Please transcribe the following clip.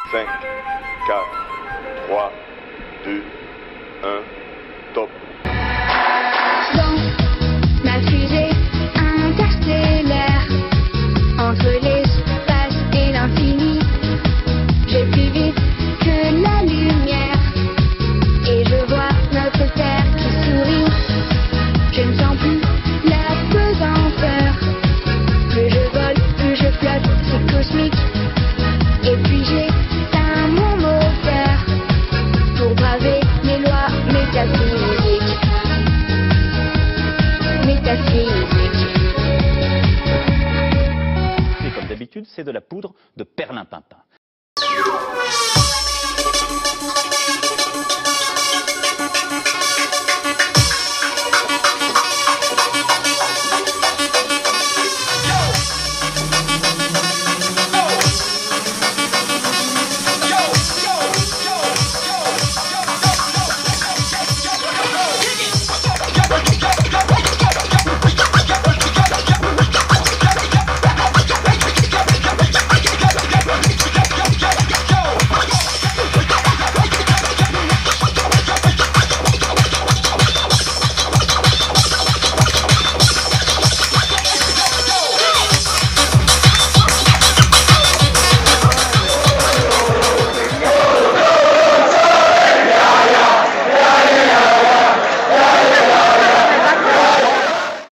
5, 4, 3, 2, 1, top. Dans ma fusée interstellaire, entre l'espace et l'infini, j'ai plus vite que la lumière, et je vois notre terre qui sourit. Je ne sens plus la pesanteur, plus je vole, plus je flotte, c'est cosmique. Et puis j'ai mon moteur pour braver les lois métaphysiques. Et comme d'habitude, c'est de la poudre